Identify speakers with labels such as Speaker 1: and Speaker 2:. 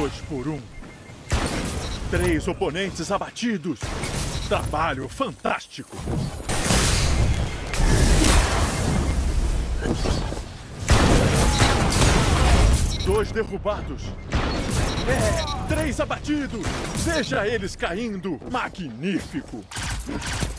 Speaker 1: 2 por 1. 3 oponentes abatidos. Trabalho fantástico. 2 derrubados. 3 abatidos. Veja eles caindo. Magnífico.